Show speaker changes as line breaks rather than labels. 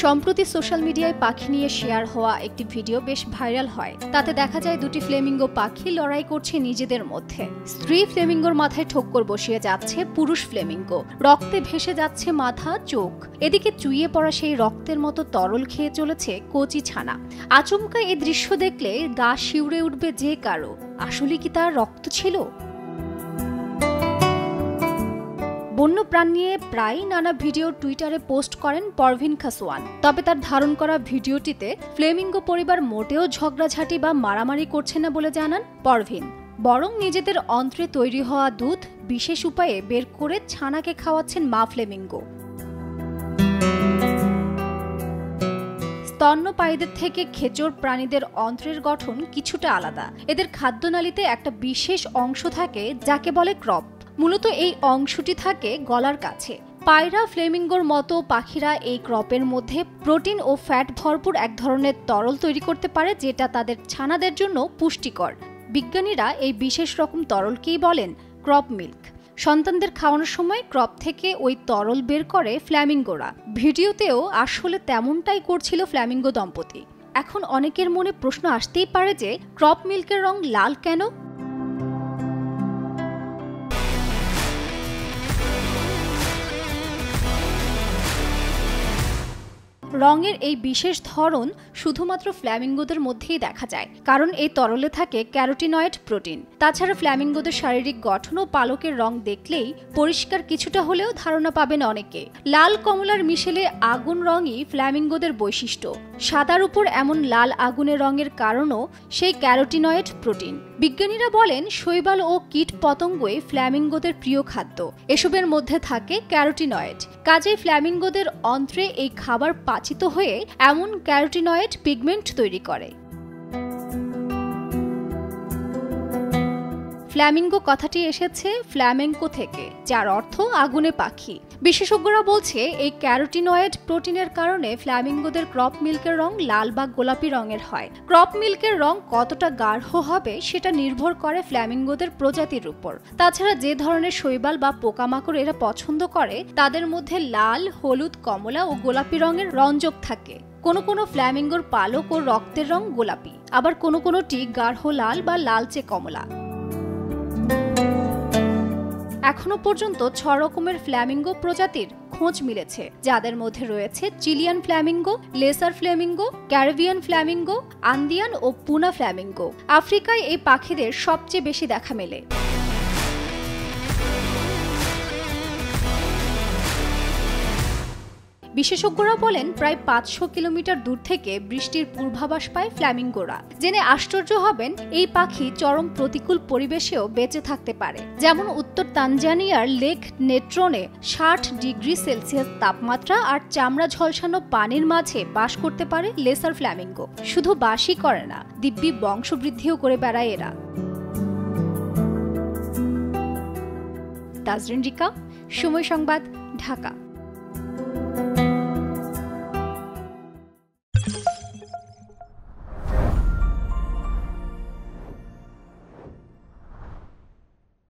সম্প্রতি সোশ্যাল মিডিয়ায় পাখি নিয়ে শেয়ার হওয়া একটি ভিডিও বেশ ভাইরাল হয়। তাতে দেখা যায় দুটি ফ্লেমিঙ্গো পাখি লড়াই করছে নিজেদের মধ্যে। স্ত্রী ফ্লেমিঙ্গোর মাথায় ঠোক্কর বসিয়ে যাচ্ছে পুরুষ ফ্লেমিঙ্গো, রক্তে ভেসে যাচ্ছে মাথা, চোখ। এদিকে চুইয়ে পড়া সেই রক্তের মতো তরল খেয়ে চলেছে কচি ছানা। আচমকা এই দৃশ্য দেখলে গা শিউরে উঠবে যে কারো। আসলে কি তার রক্ত ছিল? বন্যপ্রাণ নিয়ে প্রায় নানা ভিডিও টুইটারে পোস্ট করেন পারভিন খাসওয়ান। তবে তার ধারণ করা ভিডিওটিতে ফ্লেমিঙ্গো পরিবার মোটেও ঝগড়াঝাটি বা মারামারি করছে না বলে জানান পারভিন। বরং নিজেদের অন্ত্রে তৈরি হওয়া দুধ বিশেষ উপায়ে বের করে ছানাকে খাওয়াচ্ছেন মা ফ্লেমিঙ্গো। স্তন্যপায়ীদের থেকে খেচর প্রাণীদের অন্ত্রের গঠন কিছুটা আলাদা। এদের খাদ্যনালীতে একটা বিশেষ অংশ থাকে যাকে বলে ক্রপ। মূলত এই অংশটি থাকে গলার কাছে। পায়রা ফ্লেমিঙ্গোর মতো পাখিরা এই ক্রপের মধ্যে প্রোটিন ও ফ্যাট ভরপুর এক ধরনের তরল তৈরি করতে পারে, যেটা তাদের ছানাদের জন্য পুষ্টিকর। বিজ্ঞানীরা এই বিশেষ রকম তরলকেই বলেন ক্রপ মিল্ক। সন্তানদের খাওয়ানোর সময় ক্রপ থেকে ওই তরল বের করে ফ্ল্যামিঙ্গোরা। ভিডিওতেও আসলে তেমনটাই করছিল ফ্ল্যামিঙ্গো দম্পতি। এখন অনেকের মনে প্রশ্ন আসতেই পারে যে ক্রপ মিল্কের রং লাল কেন? রঙের এই বিশেষ ধরন শুধুমাত্র ফ্ল্যামিঙ্গোদের মধ্যেই দেখা যায়, কারণ এই তরলে থাকে ক্যারোটিনয়েড প্রোটিন। তাছাড়া ফ্ল্যামিঙ্গোদের শারীরিক গঠন ও পালকের রং দেখলেই পরিষ্কার কিছুটা হলেও ধারণা পাবেন অনেকে। লাল কমলার মিশেলে আগুন রঙই ফ্ল্যামিঙ্গোদের বৈশিষ্ট্য। সাদার উপর এমন লাল আগুনের রঙের কারণও সেই ক্যারোটিনয়েড প্রোটিন। বিজ্ঞানীরা বলেন শৈবাল ও কীট পতঙ্গই ফ্ল্যামিঙ্গোদের প্রিয় খাদ্য। এসবের মধ্যে থাকে ক্যারোটিনয়েড। কাজেই ফ্ল্যামিঙ্গোদের অন্ত্রে এই খাবার পাচিত হয়ে এমন ক্যারোটিনয়েড পিগমেন্ট তৈরি করে। ফ্ল্যামিঙ্গো কথাটি এসেছে ফ্ল্যামেঙ্কো থেকে, যার অর্থ আগুনে পাখি। বিশেষজ্ঞরা বলছে এই ক্যারোটিনয়েড প্রোটিনের কারণে ফ্ল্যামিঙ্গোদের ক্রপ মিল্কের রং লাল বা গোলাপি রঙের হয়। ক্রপ মিল্কের রং কতটা গাঢ় হবে সেটা নির্ভর করে ফ্ল্যামিঙ্গোদের প্রজাতির উপর। তাছাড়া যে ধরনের শৈবাল বা পোকামাকড় এরা পছন্দ করে তাদের মধ্যে লাল, হলুদ, কমলা ও গোলাপি রঙের রঞ্জক থাকে। কোনো ফ্ল্যামিঙ্গোর পালক ও রক্তের রং গোলাপি, আবার কোনোটি গাঢ় লাল বা লালচে কমলা। এখনো পর্যন্ত 6 রকমের ফ্ল্যামিঙ্গো প্রজাতির খোঁজ মিলেছে, যাদের মধ্যে রয়েছে Chilean flamingo, lesser flamingo, Caribbean flamingo, Andean ও পুনা ফ্ল্যামিঙ্গো। আফ্রিকায় এই পাখিদের সবচেয়ে বেশি দেখা মেলে। বিশেষজ্ঞরা বলেন প্রায় 500 কিলোমিটার দূর থেকে বৃষ্টির পূর্বাভাস পায় ফ্ল্যামিঙ্গোরা। জেনে আশ্চর্য হবেন এই পাখি চরম প্রতিকূল পরিবেশেও বেঁচে থাকতে পারে। যেমন উত্তর তানজানিয়ার লেক নেট্রোনে 60 ডিগ্রি সেলসিয়াস তাপমাত্রা আর চামড়া ঝলসানো পানির মাঝে বাস করতে পারে লেসার ফ্ল্যামিঙ্গো। শুধু বাসই করে না, দিব্যি বংশবৃদ্ধিও করে বেড়ায় এরা। তাজরিন রিকা, সময় সংবাদ, ঢাকা।